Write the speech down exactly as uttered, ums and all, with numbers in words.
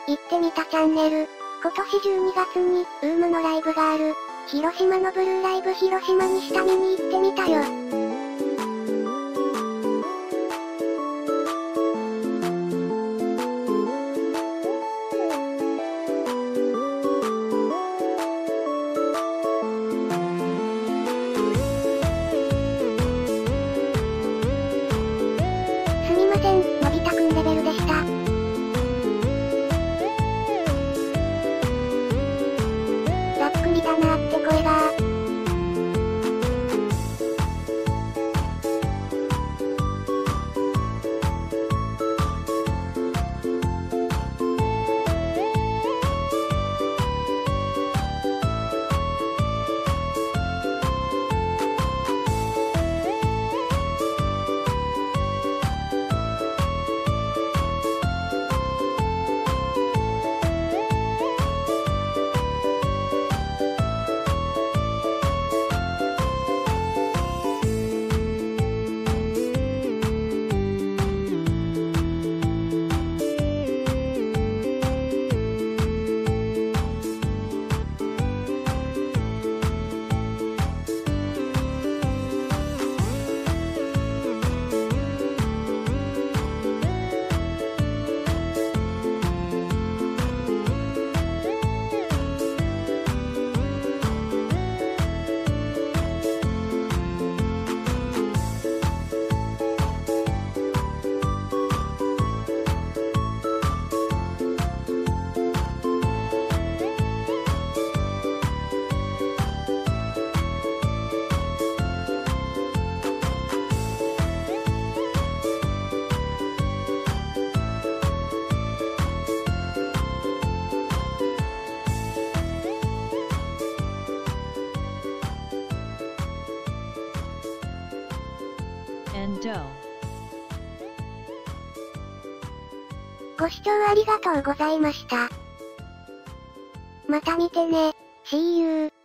行ってみたチャンネル。今年じゅうにがつに、ウームのライブがある。広島のブルーライブ広島に下見に行ってみたよ。すみません、のび太くんレベルでした。ざっくりだなーって声が。ご視聴ありがとうございました。また見てね。See you.